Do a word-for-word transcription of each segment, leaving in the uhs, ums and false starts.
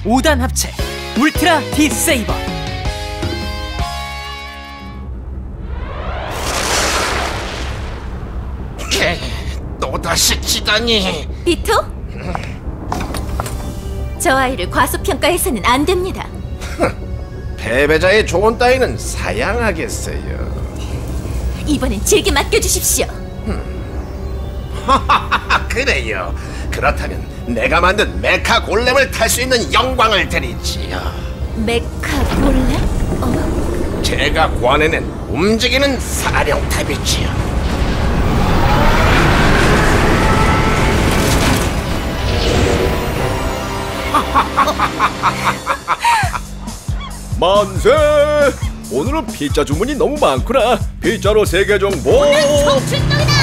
오 단 합체 울트라 디세이버. 또다시 치다니. 비토? 저 아이를 과소평가해서는 안 됩니다. 패배자의 조언 따위는 사양하겠어요. 이번엔 제게 맡겨주십시오. 그래요. 그렇다면 내가 만든 메카 골렘을 탈 수 있는 영광을 드리지요. 메카 골렘? 어? 제가 구하내는 움직이는 사령탑이지요. 만세! 오늘은 피자 주문이 너무 많구나. 피자로 세계 정복. 오늘 총출동이다.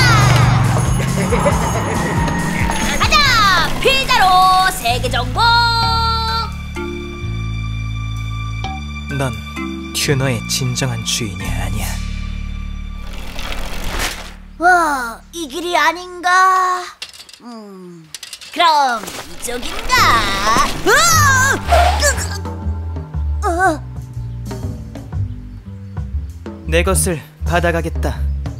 가자, 피자로 세계 정복. 넌 튜너의 진정한 주인이 아니야. 와, 이 길이 아닌가? 음, 그럼 이쪽인가? 어! 어! 내 것을 받아가겠다.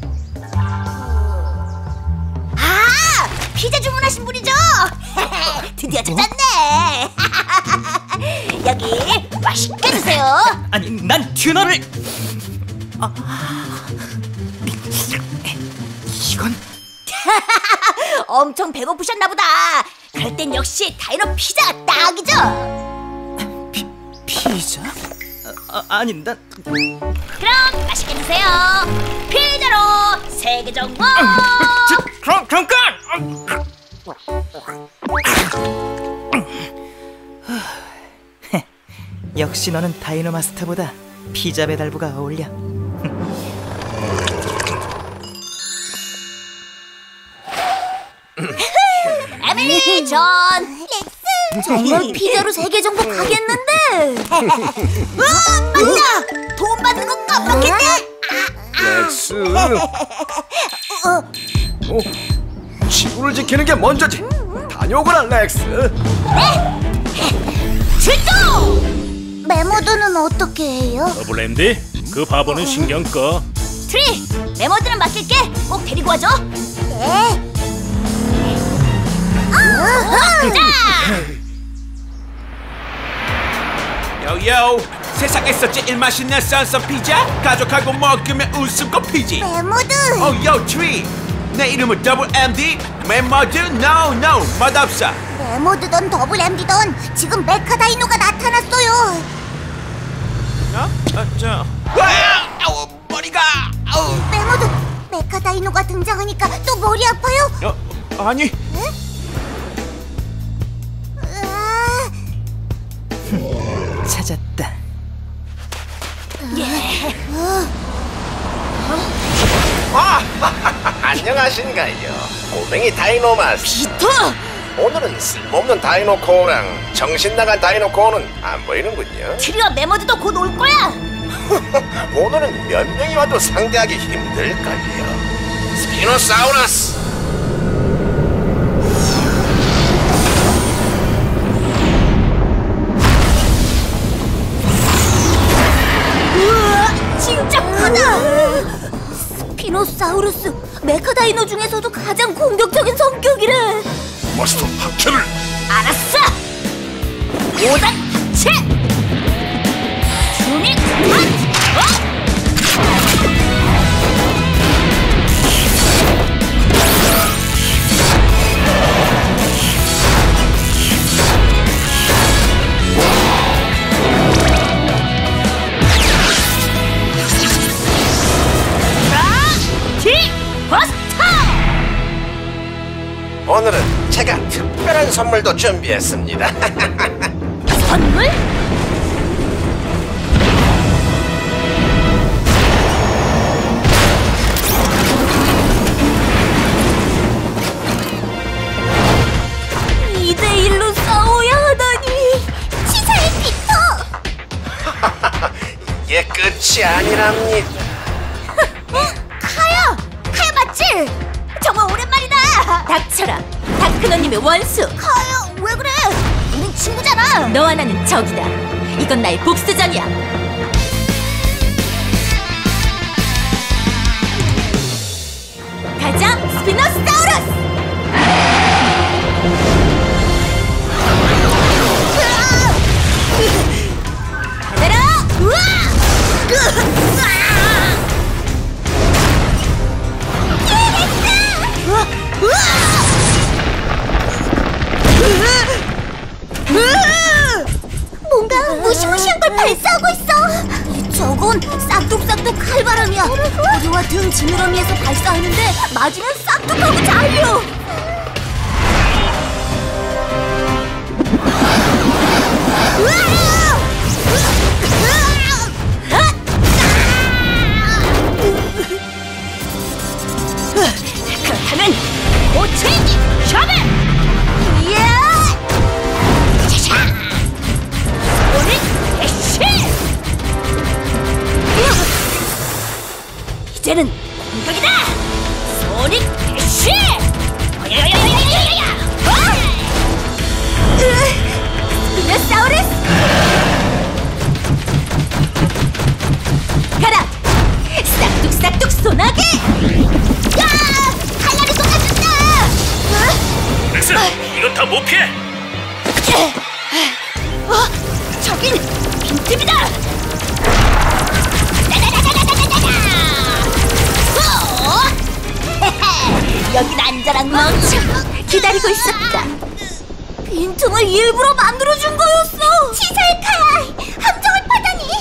아! 피자 주문하신 분이죠? 드디어 찾았네. 여기 맛있게 드세요. 아니, 난 튜너를... 아... 이건... 엄청 배고프셨나 보다. 그럴 땐 역시 다이노 피자가 딱이죠. 피... 피자? 아, 아니, 난... 그럼 맛있게 드세요. 피자로 세계 정복. 그럼, 잠깐! 역시 너는 다이노 마스터보다 피자 배달부가 어울려. 에밀리, 존, 렉스. 정말 피자로 세계 정복 가겠는데. 어, 맞다. 돈 받는 거 깜빡했네. 렉스. 어? 지구를 지키는 게 먼저지. 다녀오거라, 렉스. 네. 출동. 메모드는 어떻게 해요? 더블엠디, 그 바보는 신경 꺼. 트리, 메모드는 맡길게. 꼭 데리고 와줘. 네. 자. 요요, 세상에서 제일 맛있는 썬썬 피자, 가족하고 먹으면 웃음꽃 피지. 메모드. 어요 트리, 내 이름은 더블 엠디. 메모드 no no 맛없어. 메모드던 더블 엠디던 지금 메카 다이노가 나타났어요. 어? 아, 저. 와, 아우, 머리가. 아우. 메모드, 메카 다이노가 등장하니까 또 머리 아파요? 어, 아니. 응? 으아... 찾았다. 예. 아, 안녕하신가요? 꼬맹이 다이노 마스터. 비터! 오늘은 쓸모없는 다이노코랑 정신 나간 다이노코는 안 보이는군요. 트리와 메모드도 곧 올 거야. 오늘은 몇 명이 와도 상대하기 힘들걸요. 스피노사우루스. 우와, 진짜 크다. 스피노사우루스, 메카 다이노 중에서도 가장 공격적인 성격이래. 마스터 합체를. 알았어. 오 단 합체. 주닉 핫. 오늘은 제가 특별한 선물도 준비했습니다. 선물? 이 대 일로 싸워야 하다니. 치사해, 피터. 이게 끝이 아니랍니다. 카야! 카야 맞지? 정말 오랜만이다. 닥쳐라, 다크너님의 원수. 카야, 왜 그래? 우린 친구잖아. 너와 나는 적이다. 이건 나의 복수전이야. 가자, 스피노사우루스! 받아라! 우와! 뭔가 무시무시한 걸 발사하고 있어. 저건 싹둑싹둑 칼바람이야. 허리와 등 지느러미에서 발사하는데 맞으면 싹둑하고 잘려. 그렇다면 고체인지 셔벨! 이야! 자샤! 오늘 대시! 이제는 공격이다! 소닉 대시! 야야야야야야야야! 스피노사우루스! 가라! 싹둑싹둑 소나기! 야! 칼날이 쏟아진다! 렉스, 이건 다 못 피해. 어? 저긴 빈틈이다! 여긴 안전한 멈춰! 기다리고 있었다. 빈틈을 일부러 만들어준 거였어! 치사의 칼! 함정을 파다니!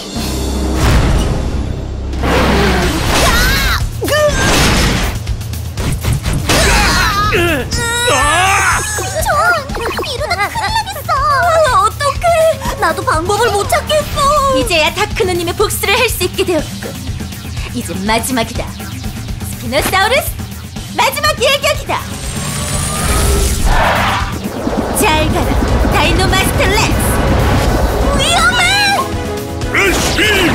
이러다 큰일 나겠어. 어떡해. 나도 방법을 못 찾겠어. 이제야 다크누님의 복수를 할 수 있게 되었군. 이제 마지막이다. 스피노사우루스, 마지막 예격이다. 잘 가라, 다이노 마스터 렉스. 위험해. 레시피!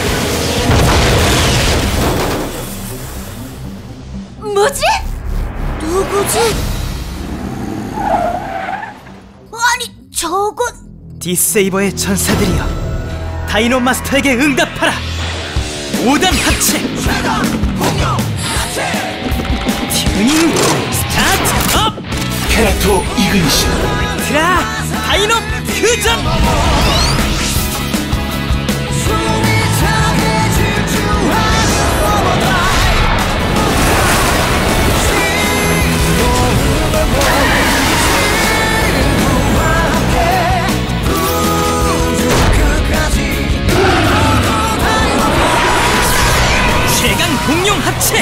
뭐지? 누구지? 아니, 저건... 디세이버의 전사들이여, 다이노 마스터에게 응답하라. 오 단 합체. 튜닝 스타트 업. 케라토 이그니션. 드라 다이노 퓨전. 최강 공룡 합체.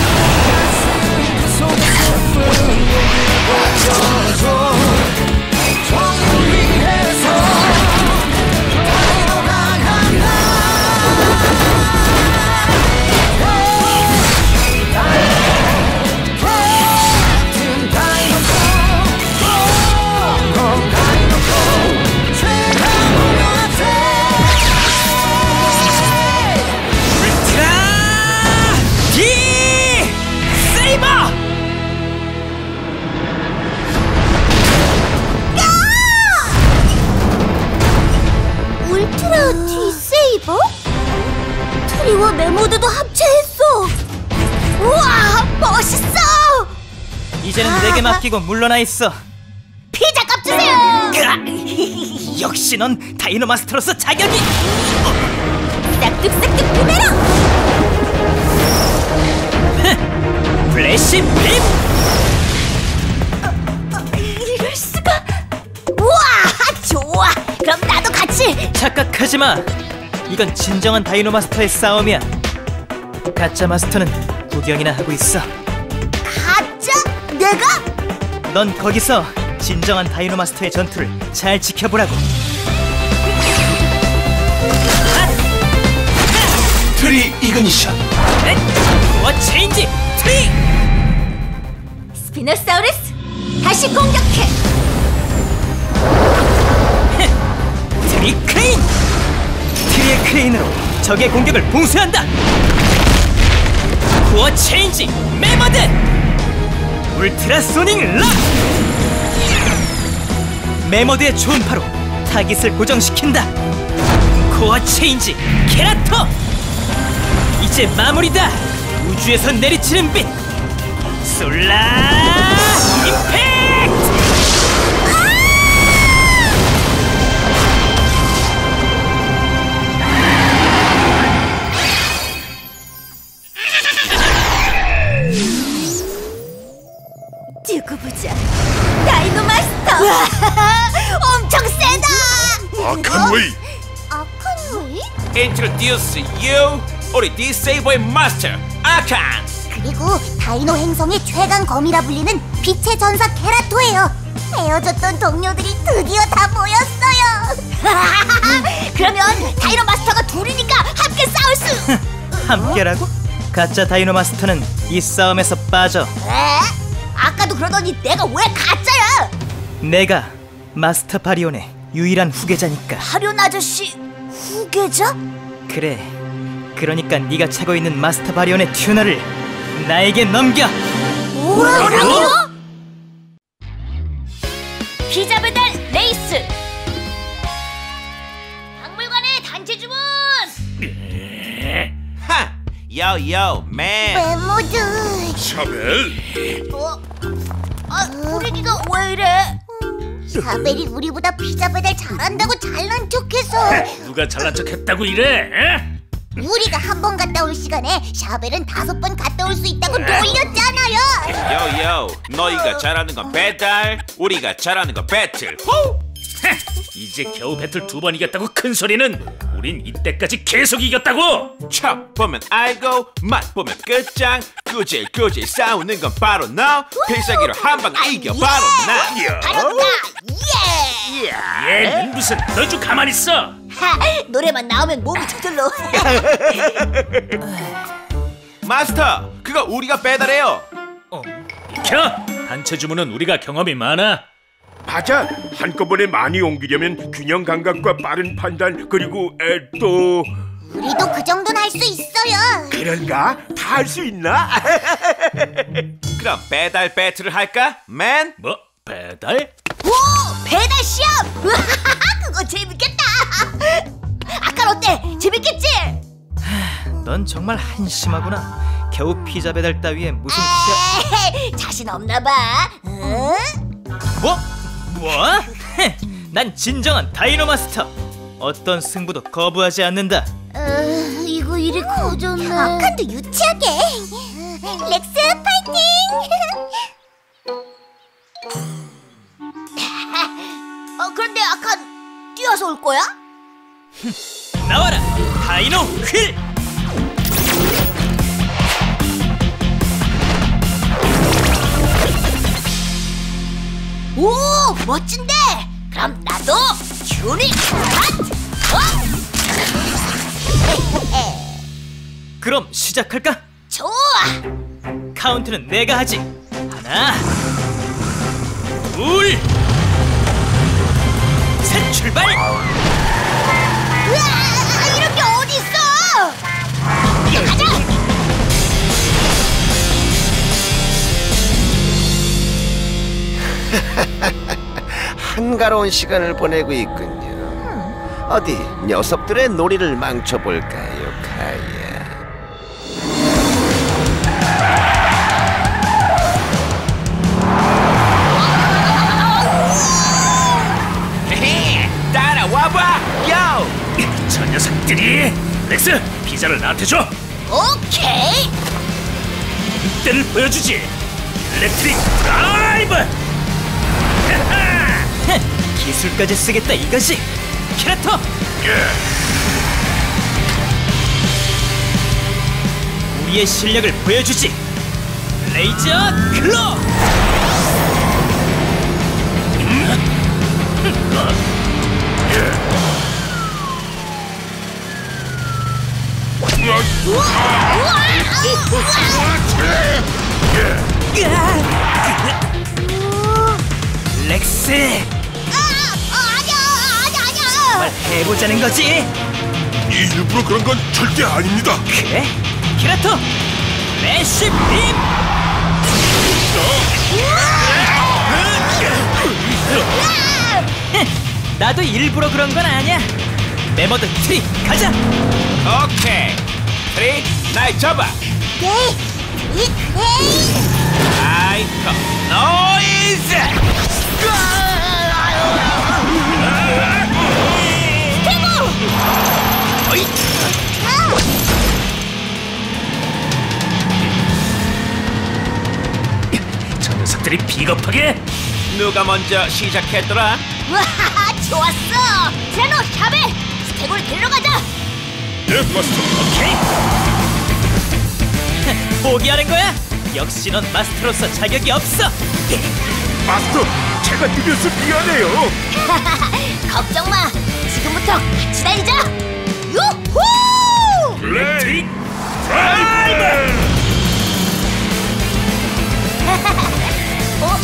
울트라 디세이버? 트리와 메모드도 합체했어. 우와, 멋있어. 이제는 내게 맡기고 물러나 있어. 피자 값 주세요. 으아! 역시 넌 다이노 마스터로서 자격이. 싹둑싹둑 부메랑. 플래시 빔. 이럴 수가. 우와, 좋아. 그럼 나도 같이. 착각하지 마. 이건 진정한 다이노 마스터의 싸움이야. 가짜 마스터는 구경이나 하고 있어. 가짜? 내가? 넌 거기서 진정한 다이노 마스터의 전투를 잘 지켜보라고. 트리 이그니션. 워 체인지 트리. 스피노사우루스, 다시 공격해. 트리 크레인. 트리의 크레인으로 적의 공격을 봉쇄한다. 코어 체인지 메머드. 울트라 소닉 락. 메모드의 초음파로 타깃을 고정시킨다. 코어 체인지 케라토! 이제 마무리다. 우주에서 내리치는 빛 솔라 임팩트! 두고 보자. 다이노 마스터. 엄청 세다. 아칸웨이. 아칸웨이? Introduce you, 우리 디세이버의 마스터 아칸. 그리고 다이노 행성의 최강 검이라 불리는 빛의 전사 케라토예요. 헤어졌던 동료들이 드디어 다 모였어요. 그러면 다이노 마스터가 둘이니까 함께 싸울 수. 함께라고? 가짜 다이노 마스터는 이 싸움에서 빠져. 에? 아까도 그러더니 내가 왜 가짜야? 내가 마스터 바리온의 유일한 후계자니까. 하련 아저씨 후계자? 그래, 그러니까 네가 차고 있는 마스터 바리온의 튜너를 나에게 넘겨. 뭐라고요? 피자 배달 레이스. 박물관의 단체 주문. 하, 요요 맨. 메모드. 샤벨. 어? 아, 우리기가 왜 이래? 샤벨이 우리보다 피자 배달 잘한다고 잘난 척해서. 누가 잘난 척했다고 이래? 에? 우리가 한 번 갔다 올 시간에 샤벨은 다섯 번 갔다 올 수 있다고 놀렸잖아요. 요요, 너희가 잘하는 건 배달, 우리가 잘하는 건 배틀. 호! 헤, 이제 겨우 배틀 두 번 이겼다고 큰 소리는. 우린 이때까지 계속 이겼다고. 척 보면 알고, 맛 보면 끝장. 꾸질꾸질 싸우는 건 바로 너. 필살기로 한 방 이겨 바로 나. 바로 나. 예. 얘는 무슨, 너 좀 가만히 있어. 하, 노래만 나오면 몸이 저절로. 마스터, 그거 우리가 배달해요. 어, 비켜. 단체 주문은 우리가 경험이 많아. 맞아. 한꺼번에 많이 옮기려면 균형 감각과 빠른 판단 그리고 에, 또 우리도 그 정도는 할 수 있어요. 그런가? 다 할 수 있나? 그럼 배달 배틀을 할까, 맨? 뭐? 배달? 오, 배달 시험. 그거 재밌겠다. 아까 어때? 재밌겠지? 넌 정말 한심하구나. 겨우 피자 배달 따위에 무슨 시합... 에이, 자신 없나 봐. 응? 뭐? 뭐? 헤, 난 진정한 다이노 마스터. 어떤 승부도 거부하지 않는다. 어, 이거 일이 커졌네. 아칸도 유치하게. 렉스 파이팅! 어, 그런데 아칸 뛰어서 올 거야? 나와라, 다이노 휠! 오, 멋진데? 그럼 나도 튜닝 핫! 어? 그럼 시작할까? 좋아! 카운트는 내가 하지. 하나, 둘, 셋, 출발! 으아, 이런 게 어딨어! 가자! 한가로운 시간을 보내고 있군요. 어디 녀석들의 놀이를 망쳐볼까요, 카야? 따라와봐, 요! 저 녀석들이. 렉스, 피자를 나한테 줘. 오케이! 이때를 보여주지. 일렉트릭 드라이브. 헤, 기술까지 쓰겠다 이거지. 케라토! 우리의 실력을 보여주지. 레이저 클로! 렉스! 아, 아니야, 아니야, 아니야! 말 해보자는 거지? 일부러 그런 건 절대 아닙니다. 그래? 케라토! 매시 빔! 으아! 나도 일부러 그런 건 아니야. 메모드 트리 가자. 오케이. 트리, 날 잡아. 네, 이, 네. 아이커 노이즈. 어이. 저 녀석들이 비겁하게. 누가 먼저 시작했더라? 우와, 좋았어. 제노, 샤베, 스텝을 데려가자. 네, 마스터. 오케이. 포기하는 거야? 역시 넌 마스터로서 자격이 없어. 마스터, 제가 늦어서 미안해요. 걱정 마. 지금부터 같이 달리자. 유후! 블랙 드라이브. 어?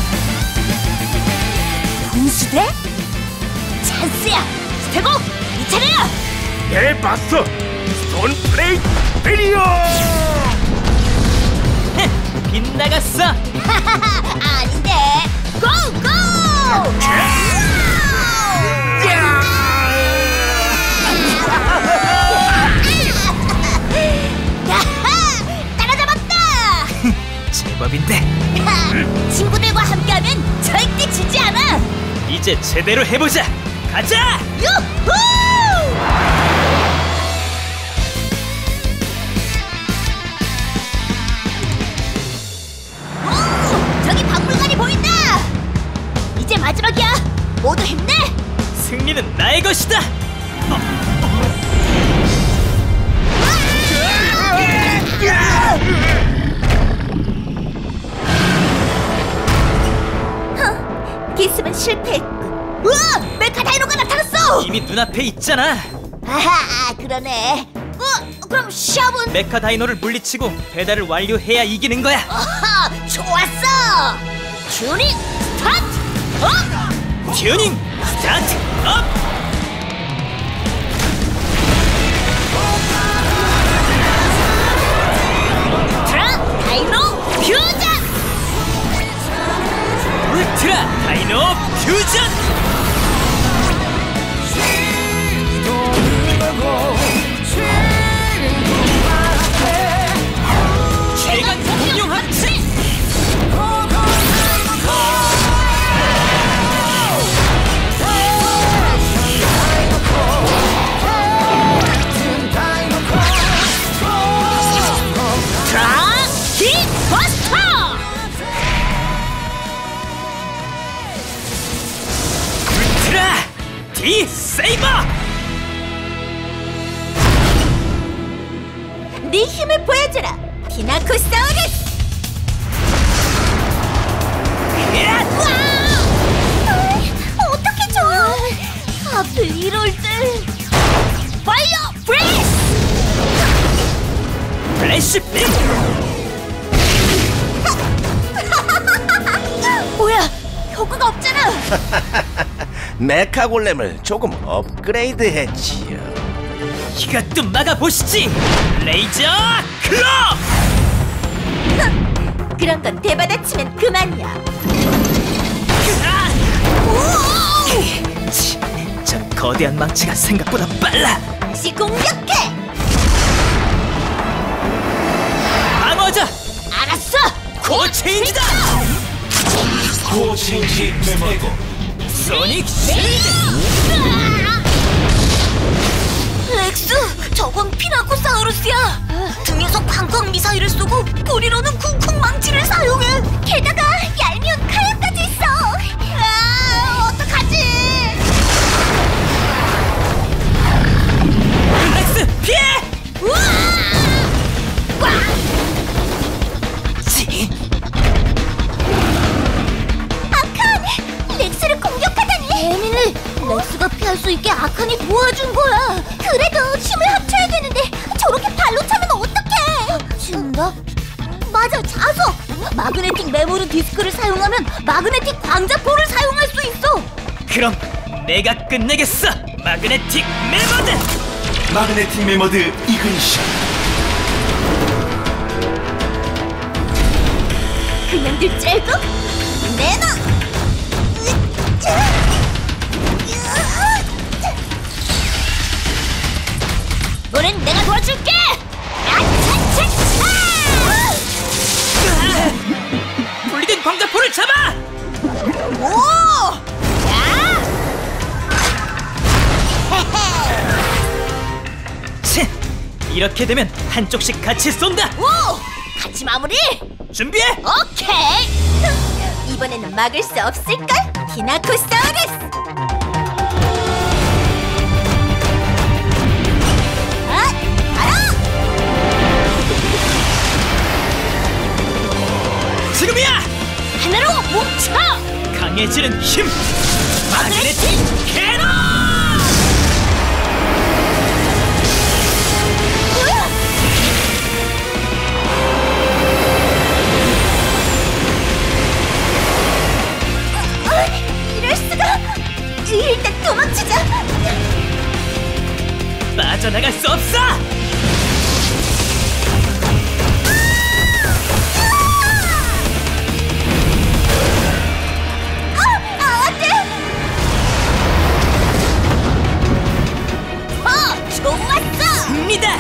분수대? 찬스야. 스테고, 이 차례야. 네, 마스터. 스톤 플레이 베리어. 빗나갔어. 아닌데. 고고! 야하! 따라잡았다. 제법인데. 친구들과 함께하면 절대 지지 않아. 이제 제대로 해보자. 가자. 유후! 오! 저기 박물관이 보인다. 이제 마지막이야. 모두 힘내. 승리는 나의 것이다. 기습은 실패했군. 우와! 메카 다이노가 나타났어! 이미 눈앞에 있잖아. 아하, 그러네. 어, 그럼 시합은? 메카 다이노를 물리치고 배달을 완료해야 이기는 거야. 어허, 좋았어! 튜닝 스타트! 업! 튜닝 스타트 업! 트라 다이노 퓨전! 울트라 다이노 퓨전! 최강 공룡 합체! 트라 킥 버스터! 울트라 디 세이버! 네 힘을 보여줘라, 디나코사우루스! 와! 어떻게 저 하필 이럴 때. 파이어 브레이스! 플래시 빔! 뭐야, 효과가 없잖아. 메카 골렘을 조금 업그레이드 했지요. 이것도 막아보시지! 레이저 클럽! 그런 건 대받아치면 그만이야. 치, 저 거대한 망치가 생각보다 빨라! 다시 공격해. 방어자! 알았어. 고체인지다! 고체인지 메모고. 소닉 쉴드! 렉스, 저건 피나코사우루스야. 등에서 광광 미사일을 쏘고 꼬리로는 쿵쿵 망치를 사용해. 게다가 얄미운 칼까지 있어. 아, 어떡하지? 렉스 피해! 우와! 와! 치, 아칸! 렉스를 공격하다니! 에밀리, 렉스가 피할 수 있게 아칸이 도와준 거야. 그래도 힘을 합쳐야 되는데 저렇게 발로 차면 어떡해? 진가? 맞아, 자석! 마그네틱 메모리 디스크를 사용하면 마그네틱 광자포를 사용할 수 있어! 그럼 내가 끝내겠어! 마그네틱 메모드! 마그네틱 메모드 이그니션. 그냥 둘 째고 내놔! 이렇게 되면 한쪽씩 같이 쏜다. 오! 같이 마무리! 준비해. 오케이! 이번에는 막을 수 없을걸? 디나코사우루스! 아! 알아! 지금이야. 하나로 뭉쳐! 강해지는 힘. 마그네틱 캐논. 이럴 수가! 일단 도망치자! 빠져나갈 수 없어. 아, 안 돼! 어, 좋았어! 갑니다.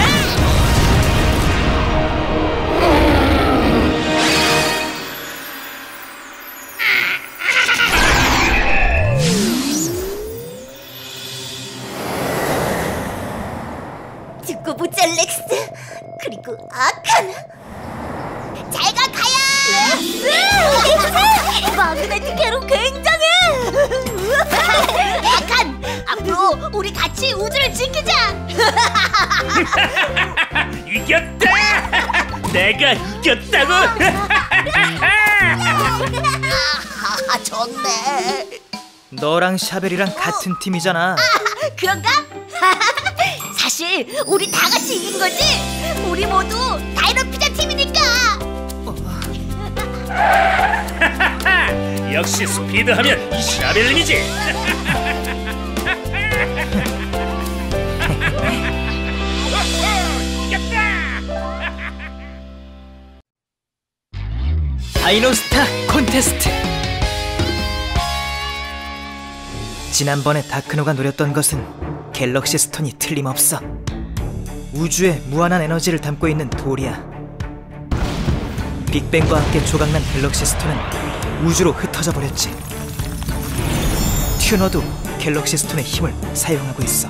듣고 보자, 렉스! 그리고 아칸! 잘가, 가야! 렉스! 마그네틱 캐논 굉장해! 아칸! 앞으로 우리 같이 우주를 지키자! 이겼다. 내가 이겼다고. 아, 좋네. 너랑 샤벨이랑 같은 팀이잖아. 그런가? 사실 우리 다 같이 이긴 거지? 우리 모두 다이노 피자 팀이니까. 역시 스피드하면 이 샤벨님이지. 다이노스타 콘테스트. 지난번에 다크노가 노렸던 것은 갤럭시 스톤이 틀림없어. 우주에 무한한 에너지를 담고 있는 돌이야. 빅뱅과 함께 조각난 갤럭시 스톤은 우주로 흩어져 버렸지. 튜너도 갤럭시 스톤의 힘을 사용하고 있어.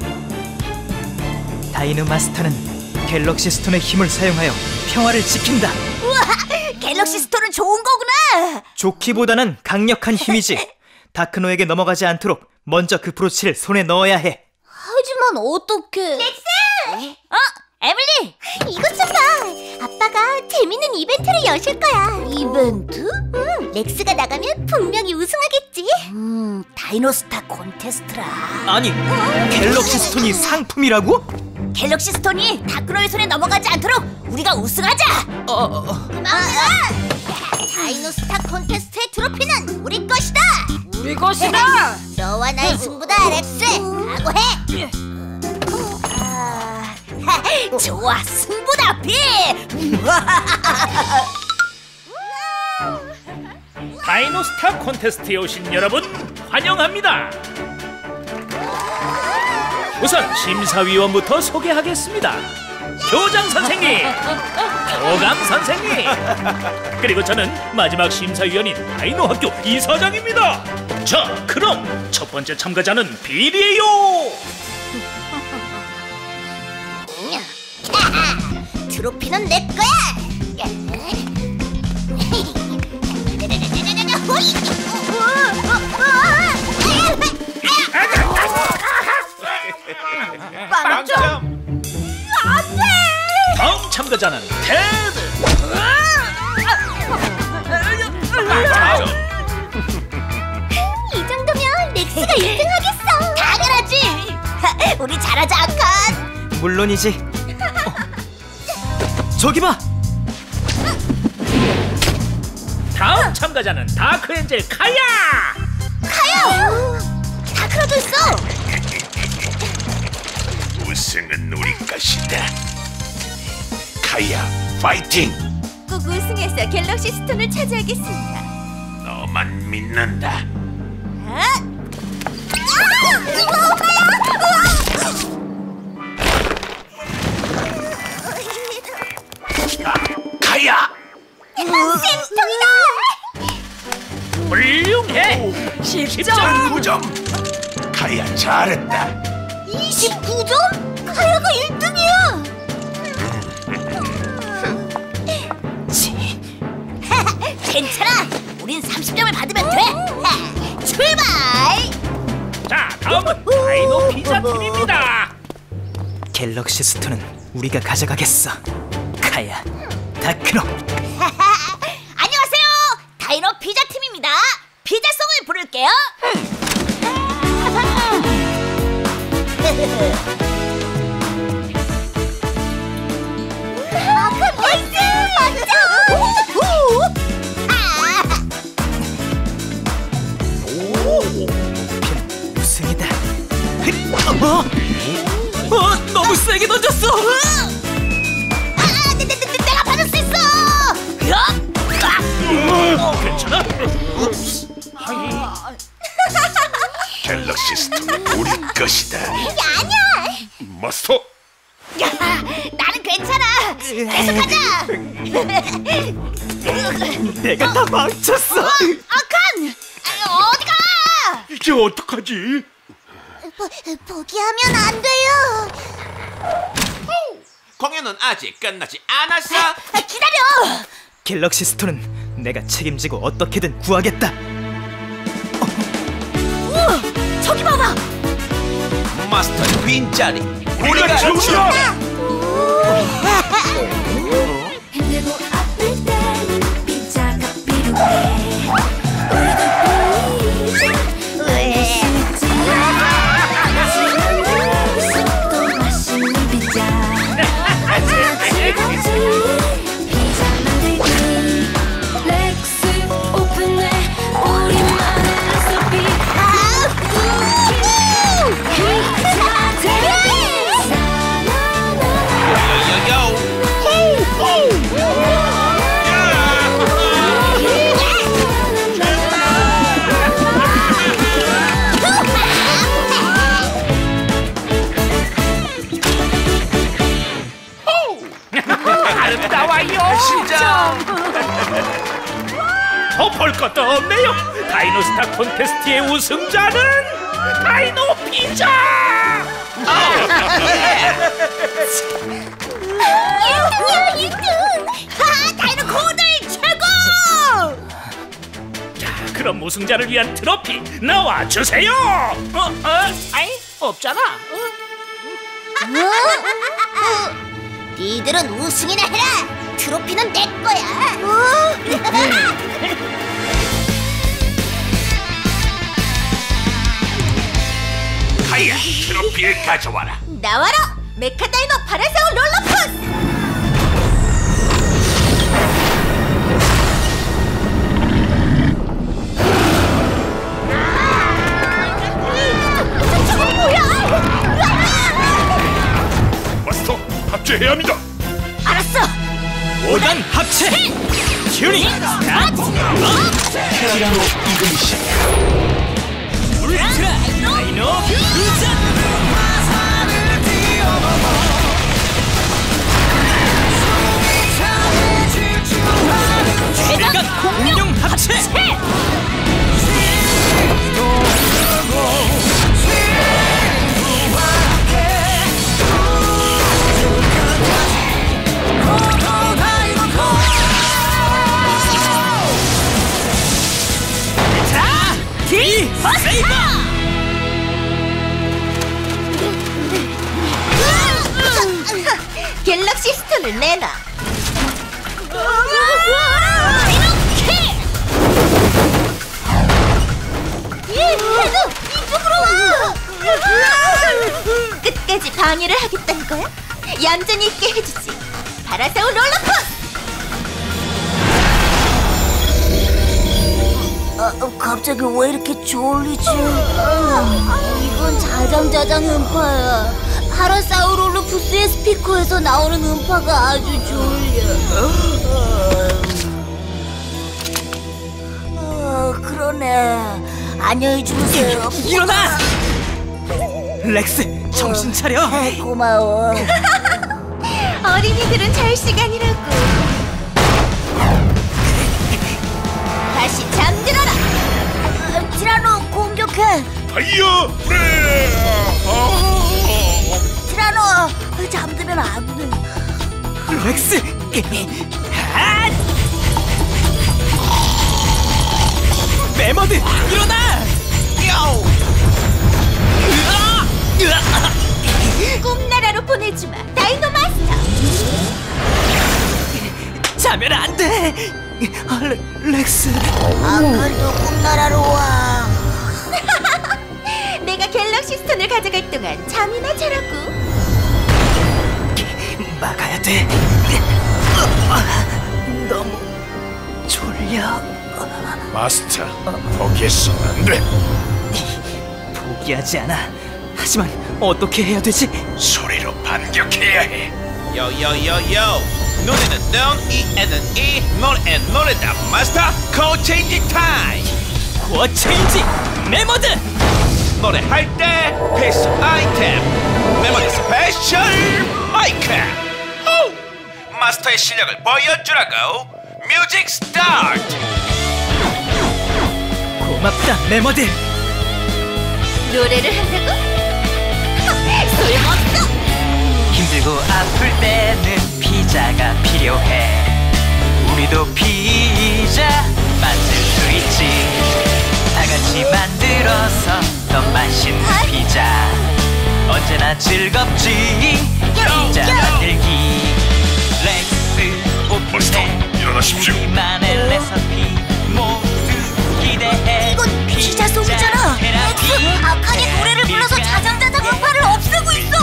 다이노 마스터는 갤럭시 스톤의 힘을 사용하여 평화를 지킨다. 우와, 갤럭시 스톤은 좋은 거구나. 좋기보다는 강력한 힘이지. 다크노에게 넘어가지 않도록 먼저 그 브로치를 손에 넣어야 해. 하지만 어떡해. 렉스! 어? 에밀리! 이것 좀 봐. 아빠가 재밌는 이벤트를 여실 거야. 이벤트? 응, 렉스가 나가면 분명히 우승하겠지. 음, 다이노스타 콘테스트라. 아니, 갤럭시 스톤이 상품이라고? 갤럭시 스톤이 다크노의 손에 넘어가지 않도록 우리가 우승하자. 어, 어. 다이노스타 콘테스트의 트로피는 우리 것이다. 우리 것이다. 너와 나의 승부다, 렉스. 각오해. 아, 좋아, 승부다, 비. 다이노스타 콘테스트에 오신 여러분 환영합니다. 우선 심사위원부터 소개하겠습니다. 교장 선생님, 교감 선생님, 그리고 저는 마지막 심사위원인 다이노 학교 이사장입니다. 자, 그럼 첫 번째 참가자는 비리예요. 트로피는 내 거야. 빵점. 다음 참가자는 테드. 이 정도면 렉스가 일 등 하겠어. 당연하지. 우리 잘하자, 아칸. 물론이지. 어. 저기 봐. 다음 참가자는 다크엔젤 카야. 카야. 다크로도 있어. 우승은 우리 것이다. 카야, 파이팅! 꼭 우승해서 갤럭시 스톤을 차지하겠습니다. 너만 믿는다. 카야! 쌤통이다. 훌륭해. 십 점. 구 점. 카야 잘했다. 이십구 점? 카야가 일 등이야. 괜찮아. 우린 삼십 점을 받으면 돼. 하, 출발. 자, 다음은 다이노 피자 팀입니다. 갤럭시 스톤은 우리가 가져가겠어. 카야, 다크노. 안녕하세요. 다이노 피자 팀입니다. 피자송을 부를게요. 아까 나이스! 맞죠? 우승이다. 어? 어? 너무 세게 던졌어. 아, 내, 내, 내, 내가 받을 수 있어. 괜찮아? 갤럭시 스톤은 우리 것이다. 아니야. 마스터. 야, 나는 괜찮아. 계속하자. 내가 다 망쳤어. 아칸, 어디가? 이제 어떡하지? 포, 포기하면 안 돼요. 공연은 아직 끝나지 않았어. 아, 기다려. 갤럭시 스톤은 내가 책임지고 어떻게든 구하겠다. 우와, 저기 봐봐. 마스터의 빈자리 우리가 채우자. 힘들고 아플 땐 피자가 필요해. 또 맛있는 피자. 같이 피자 만들기. 렉스 오픈해 우리만의 레시피. 아름다워요. 진짜. 더 볼 것도 없네요. 다이노스타 콘테스트의 우승자는 다이노 피자. 일 등이야, 일 등. 하, 다이노 코들 최고. 자, 그럼 우승자를 위한 트로피 나와 주세요. 어, 어, 아이 없잖아. 니들은 우승이나 해라. 트로피는 내 거야. 카야, 트로피를 가져와라. 나와라. 메카다이노 파라사우 롤러코스. 저거 뭐야? 마스터, 합체해야 합니다. 알았어. 오단 합체. 튜닝 스타트. 티라노 이글리시. 울트라 다이노 퓨전. 최강 공룡 합체. 자, 디 세이버. 갤럭시 스톤을 내놔. 이렇게. 예, 해도 이쪽으로 와. 끝까지 방해를 하겠다는 거야? 얌전히 있게 해주지. 파라사우 롤러코스. 아, 갑자기 왜 이렇게 졸리지? 이건 자장자장 음파야. 파라사우롤로푸스의 스피커에서 나오는 음파가 아주 졸려. 어, 그러네. 안녕히 주무세요. 일어나. 렉스, 정신 차려. 고마워. 어린이들은 잘 시간이라고. 다시 잠들어라. 티라노 공격해. 파이어 브레. 티라노 잠들면 안 돼. 렉스. 아! 메머드 일어나! 꿈나라로 보내주마, 다이노 마스터. 자면 안 돼! 아, 레, 렉스. 아까도 꿈나라로 와. 내가 갤럭시 스톤을 가져갈 동안 잠이나 자라고. 막아야 돼. 너무 졸려. 마스터, 포기해서는 안 돼. 포기하지 않아. 하지만 어떻게 해야 되지? 소리로 반격해야 해. 요요요요 눈에는 눈, 이에는 이, 노래엔 노래다 마스터 코어 체인지 타임. 코어 체인지 메모드. 노래할 때 필수 아이템 메모리 스페셜 마이크. 호! 마스터의 실력을 보여주라고. 뮤직 스타트. 고맙다 메모드. 노래를 한다고? 소용없어. 힘들고 아플 때는 피자가 필요해. 우리도 피자 만들 수 있지. 다 같이 만들어서 더 맛있는 피자. 언제나 즐겁지. 피자 만들기. 렉스 오픈해. 일어나십시오. 우리만의 레시피 모두 기대해. 이건 피자 속이잖아. 렉스, 아칸이 노래를 불러서 자장자장 음파를 없애고 있어.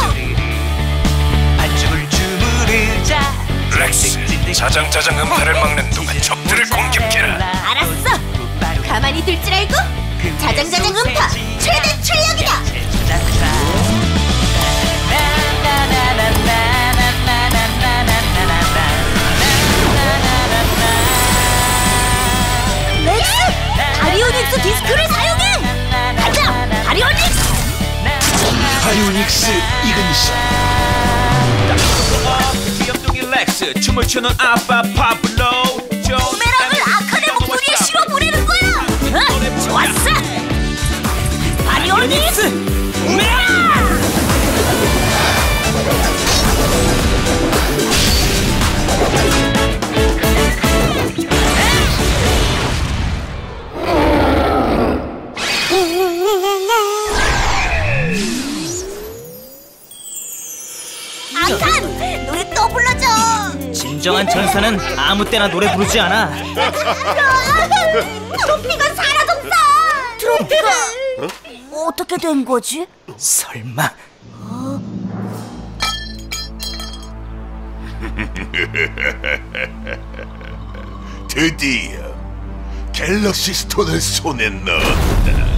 반죽을 주무르자. 렉스, 자장자장 음파를 막는 동안 적들을 공격해라. 알았어. 가만히 둘 줄 알고. 자장자장 음파 최대 출력이다. 렉스, 바리오닉스 디스크를 사용해. 가자, 바리오닉스. 바이오닉스 이근시. 귀염둥이 렉스 춤을 추는 아빠 파블로. 부메랑을 아칸의 목소리에 실어 보내는 거야. 응, 좋았어. 바리오닉스 부메랑. 아칸, 노래 또 불러줘. 진정한 전사는 아무 때나 노래 부르지 않아. 트로피가 사라졌어. 트로피가 어떻게 된 거지? 설마 드디어 갤럭시 스톤을 손에 넣었다.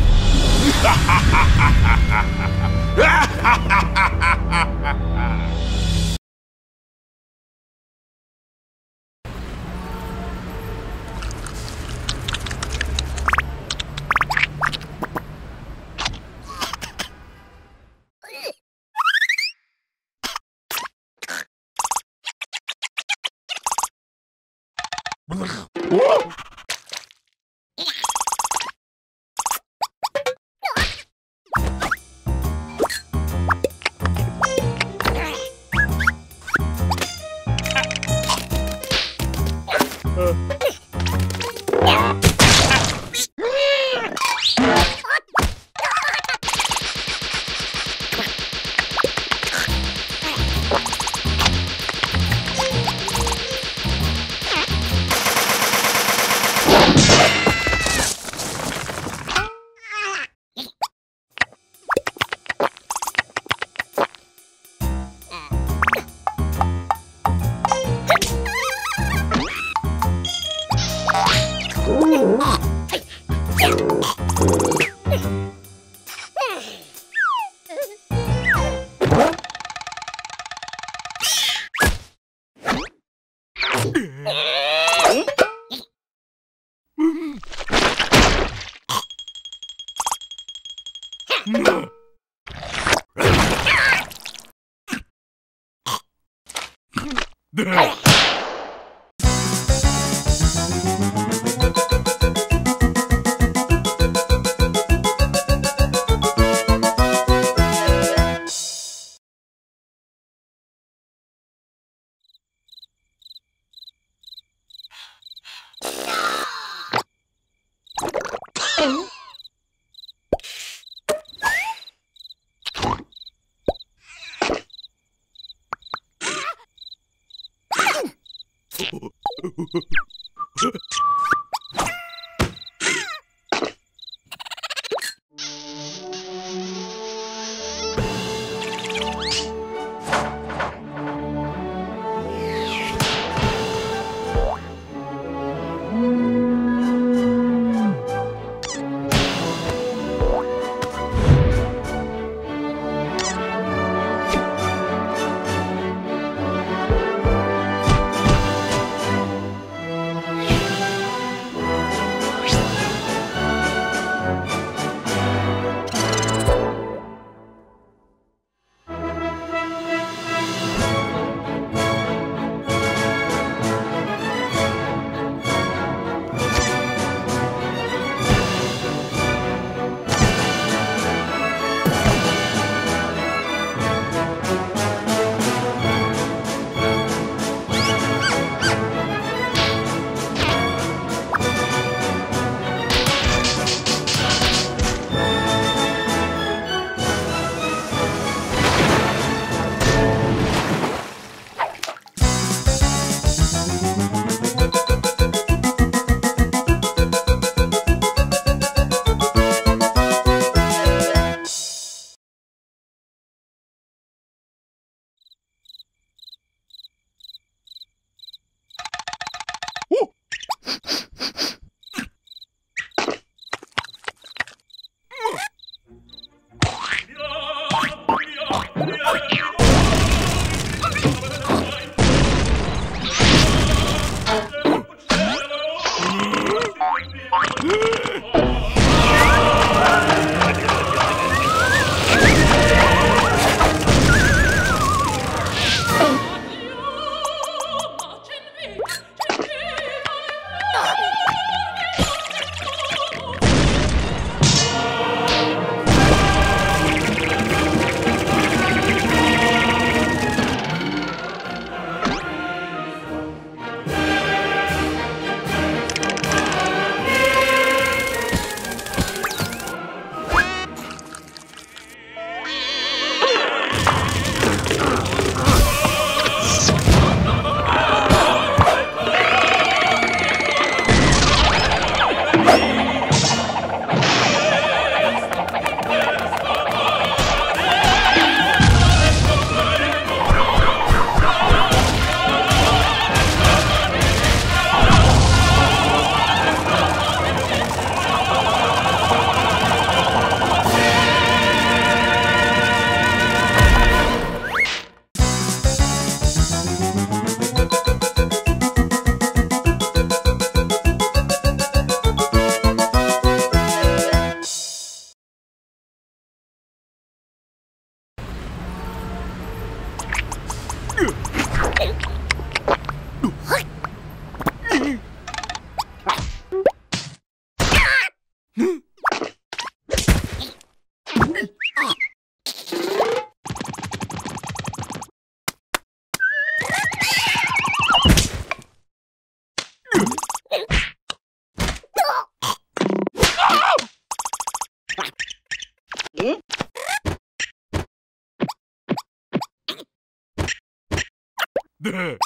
네.